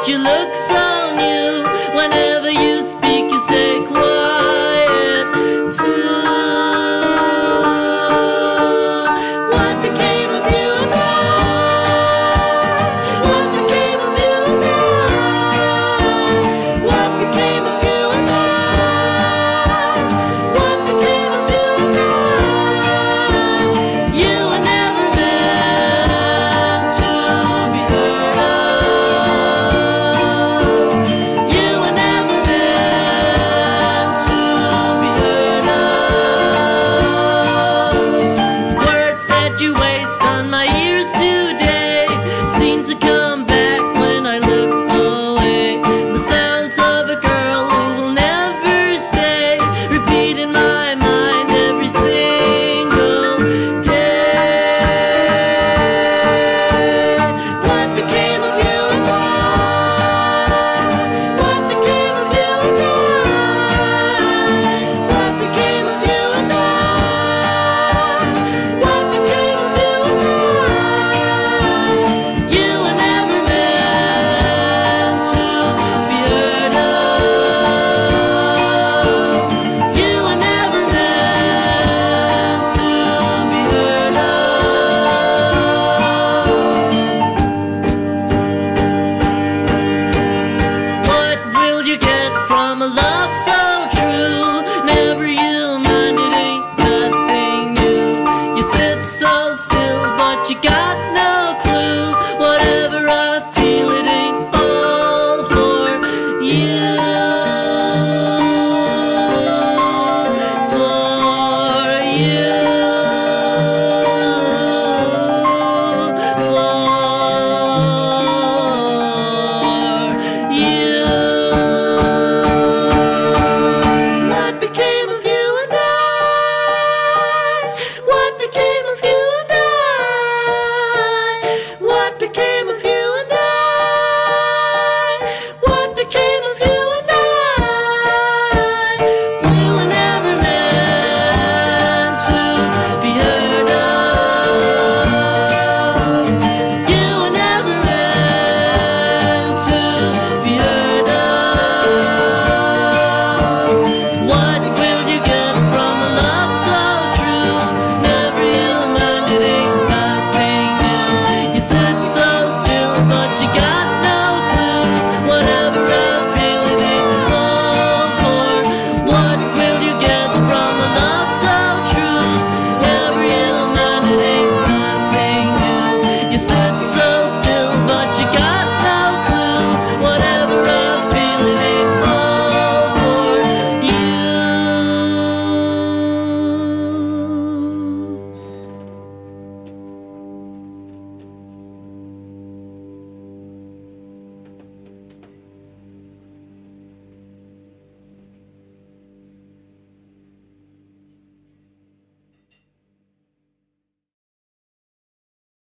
you look so new. Whenever you speak, you stay quiet too. What became of you and I? What became of you and I? What became of you and I? What became of you and I? You were never meant to be heard of. You were never meant to be heard of. Words that you waste on my ears today seem to come back when I look away. The sounds of a girl who will never stay repeat in my mind every single day. What became of you and I? What became of you and I? What became of you and I? What became of you and I? You were never meant to be heard of. You were never meant to be heard of. What will you get from a love